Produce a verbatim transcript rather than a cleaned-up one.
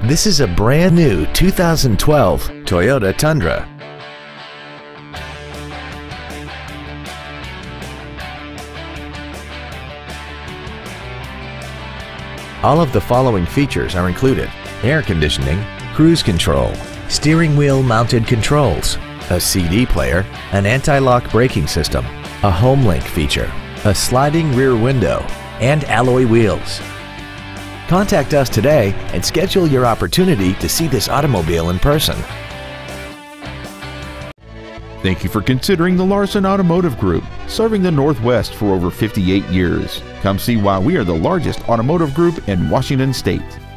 This is a brand new two thousand twelve Toyota Tundra. All of the following features are included: air conditioning, cruise control, steering wheel mounted controls, a C D player, an anti-lock braking system, a home link feature, a sliding rear window, and alloy wheels. Contact us today and schedule your opportunity to see this automobile in person. Thank you for considering the Larson Automotive Group, serving the Northwest for over fifty-eight years. Come see why we are the largest automotive group in Washington State.